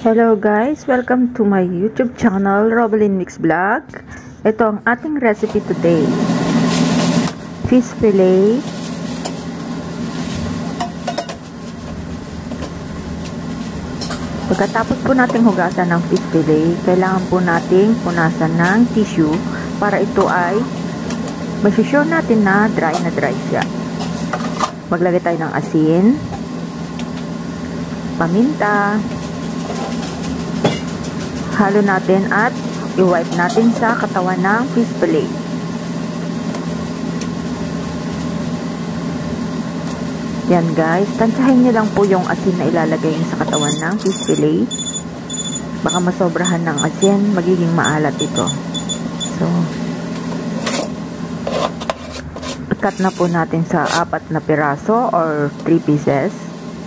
Hello guys! Welcome to my YouTube channel, Robelyn Mix Vlog. Ito ang ating recipe today. Fish fillet. Pagkatapos po nating hugasan ng fish fillet, kailangan po nating punasan ng tissue para ito ay masusure natin na dry siya. Maglagay tayo ng asin, paminta, halo natin at i-wipe natin sa katawan ng fish fillet. Yan guys, tansyahin nyo lang po yung asin na ilalagay nyo sa katawan ng fish fillet. Baka masobrahan ng asin, magiging maalat ito. So, cut na po natin sa 4 na piraso or 3 pieces.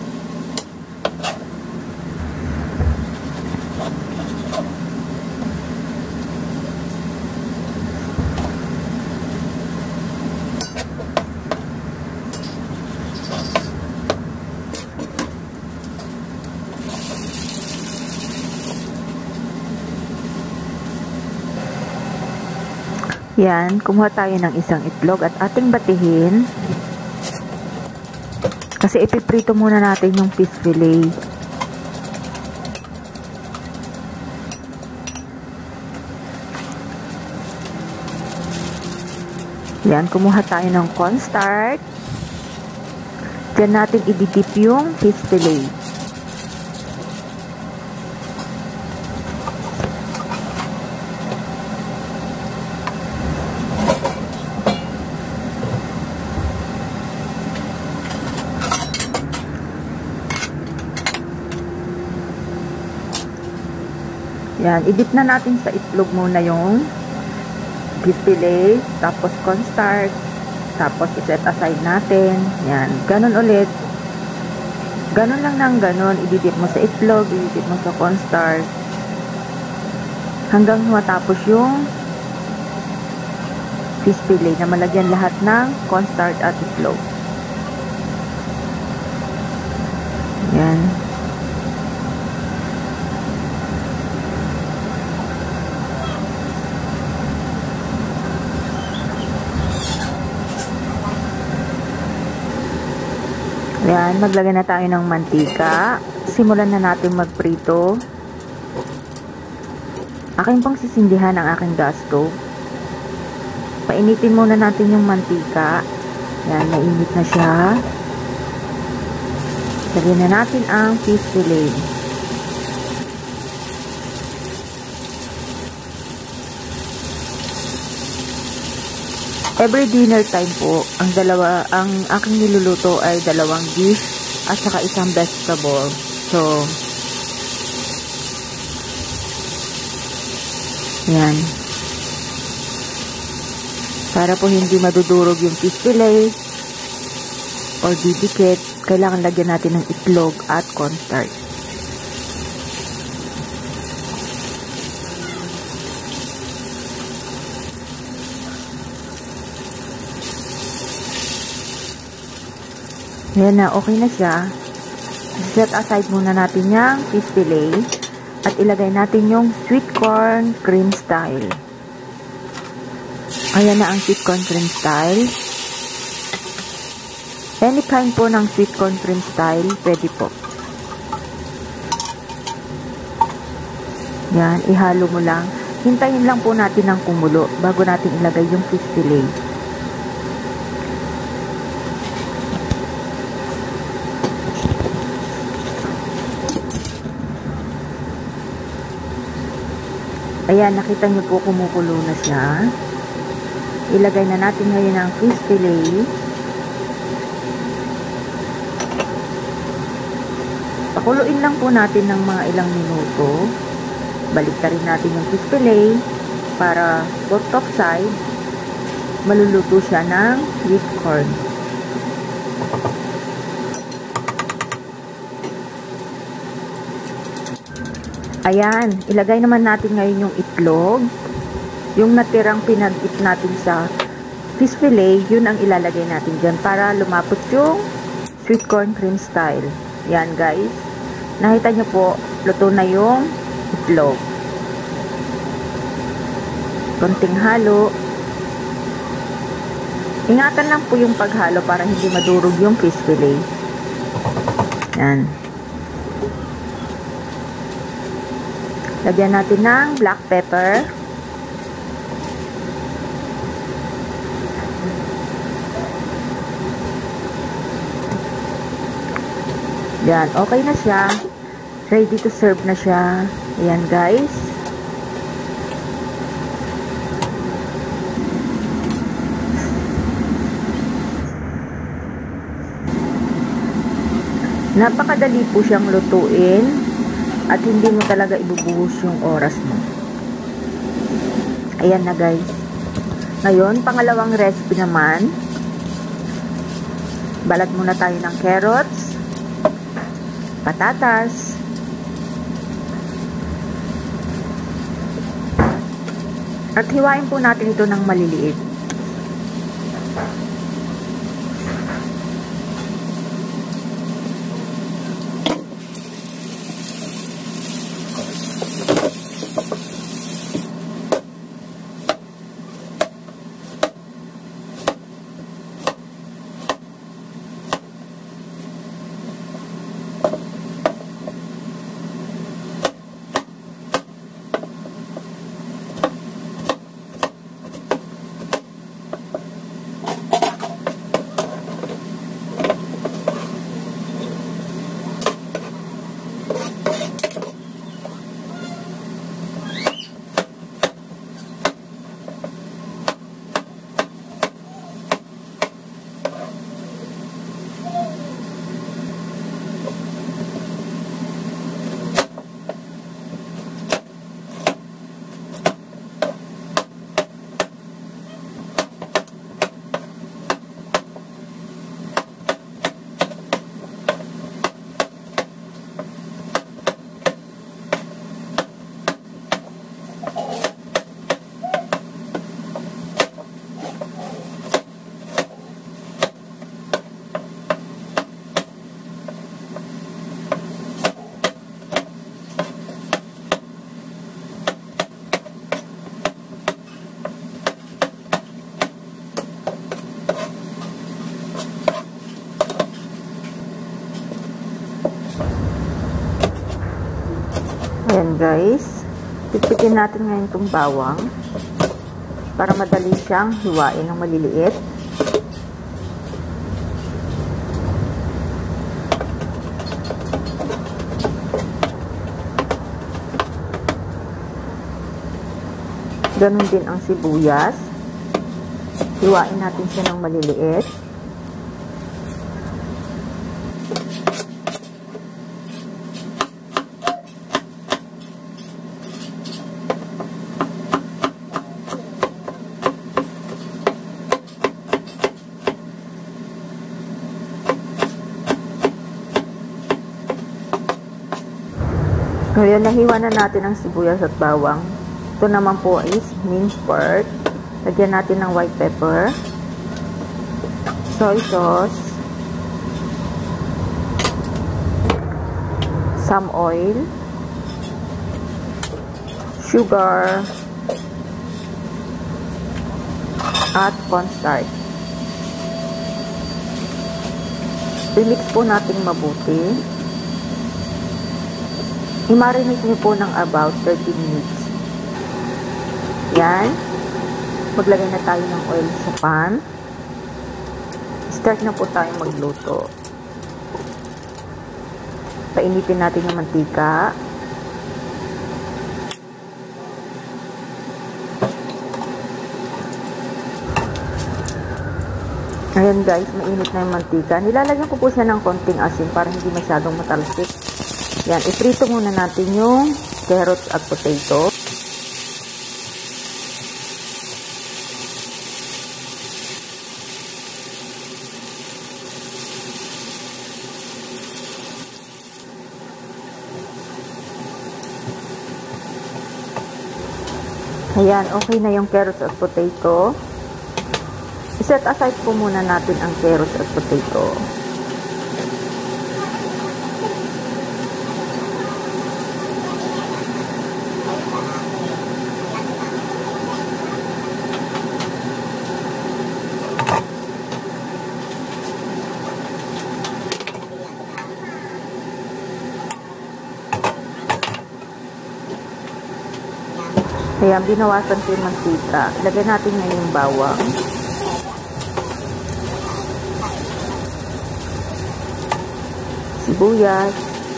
Yan, kumuha tayo ng isang itlog at ating batihin. Kasi ipiprito muna natin yung fish fillet. Yan, kumuha tayo ng cornstarch. Diyan natin ididip yung fish fillet. Yan, idip na natin sa itlog muna yung fish fillet, tapos cornstarch, tapos iset aside natin. Yan, ganun ulit. Ganun lang ng ganun, ididip mo sa itlog, ididip mo sa cornstarch, hanggang matapos yung fish fillet na malagyan lahat ng cornstarch at itlog. Yan. Ayan, maglagay na tayo ng mantika. Simulan na natin magprito. Akin pong sisindihan ang aking gas stove. Painitin muna natin yung mantika. Ayan, mainit na siya. Lagyan na natin ang fish fillet. Every dinner time po, ang aking niluluto ay 2 dish at saka 1 vegetable. So, yan. Para po hindi madudurog yung fish fillet or didikit, kailangan lagyan natin ng itlog at cornstarch. Ayan na, okay na siya. Set aside muna natin yung fish fillet at ilagay natin yung sweet corn cream style. Ayan na ang sweet corn cream style. Any kind po ng sweet corn cream style, pwede po. Yan, ihalo mo lang. Hintayin lang po natin ng kumulo bago natin ilagay yung fish fillet. Ayan, nakita nyo po kumukulo na siya. Ilagay na natin ngayon ang fish fillet. Pakuluin lang po natin ng mga ilang minuto. Balik na rin natin yung fish fillet para both top side maluluto siya ng sweet corn. Ayan, ilagay naman natin ngayon yung itlog. Yung natirang pinag-dip natin sa fish fillet, yun ang ilalagay natin dyan para lumapot yung sweet corn cream style. Yan guys. Nakita nyo po, luto na yung itlog. Konting halo. Ingatan lang po yung paghalo para hindi madurog yung fish fillet. Yan. Lagyan natin ng black pepper. Yan, okay na siya. Ready to serve na siya. Ayan guys. Napakadali po siyang lutuin at hindi mo talaga ibubuhos yung oras mo. Ayan na guys. Ngayon, pangalawang recipe naman. Balat muna tayo ng carrots, patatas, at hiwain po natin ito ng maliliit. Ayan guys, pipigin natin ngayon itong bawang para madali siyang hiwain ng maliliit. Ganun din ang sibuyas. Hiwain natin siya ng maliliit. Ngayon, nahiwa na natin ang sibuyas at bawang. Ito naman po is minced pork. Lagyan natin ng white pepper, soy sauce, some oil, sugar, at cornstarch. I-mix po natin mabuti. I-marinate niyo po ng about 30 minutes. Yan. Maglagay na tayo ng oil sa pan. Start na po tayo magluto. Painitin natin yung mantika. Ayan guys, mainit na yung mantika. Nilalagyan ko po siya ng konting asin para hindi masyadong matalsik. Yan, iprito muna natin yung carrots at potato. Ayan, okay na yung carrots at potato. I-set aside po muna natin ang carrots at potato. Ayan, binawasan ko yung mantika. Ilagay natin ngayon yung bawang. Sibuyas.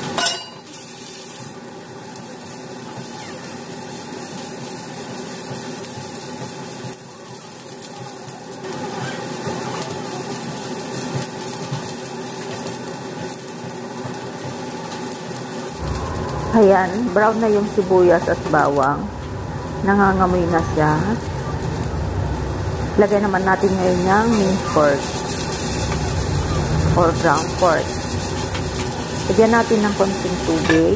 Ayan, brown na yung sibuyas at bawang. Nangangamoy na siya. Lagay naman natin ngayon yung minced pork or ground pork. Lagyan natin ng konting tubig.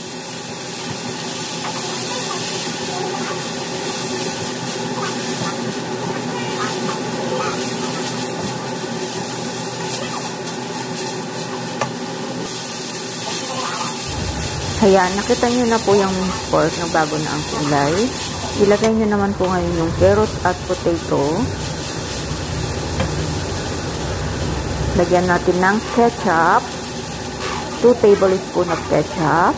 Ayan, nakita nyo na po yung minced pork na bago na ang kulay. Ilagay nyo naman po ngayon yung carrot at potato. Lagyan natin ng ketchup. 2 tablespoon of ketchup.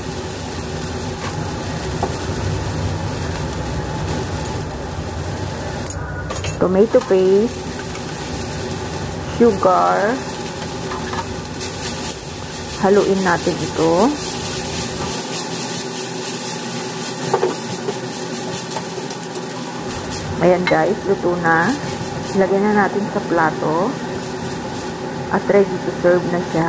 Tomato paste. Sugar. Haluin natin ito. Ayan guys, luto na. Ilagay na natin sa plato. At ready to serve na siya.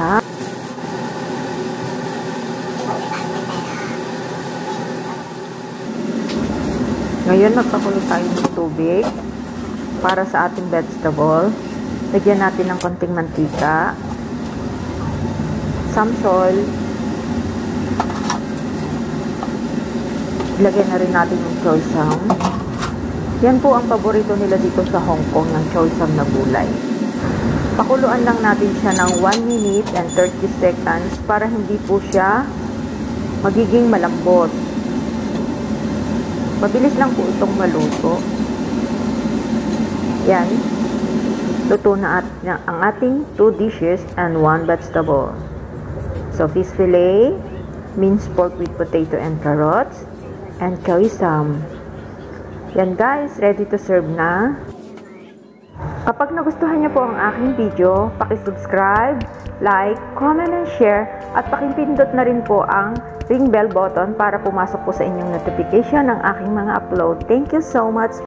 Ngayon, magpakulo tayo ng tubig para sa ating vegetable. Lagyan natin ng konting mantika. Some salt. Ilagay na rin natin yung choy sam. Yan po ang paborito nila dito sa Hong Kong, ng choy sam na gulay. Pakuluan lang natin siya ng 1 minute and 30 seconds para hindi po siya magiging malambot. Mabilis lang po itong maluto. Yan. Luto na ang ating 2 dishes and 1 vegetable. So, fish fillet, minced pork with potato and carrots, and choy sam. Yan guys, ready to serve na. Kapag nagustuhan niyo po ang aking video, paki-subscribe, like, comment, and share, at pakipindot na rin po ang ring bell button para pumasok po sa inyong notification ng aking mga upload. Thank you so much!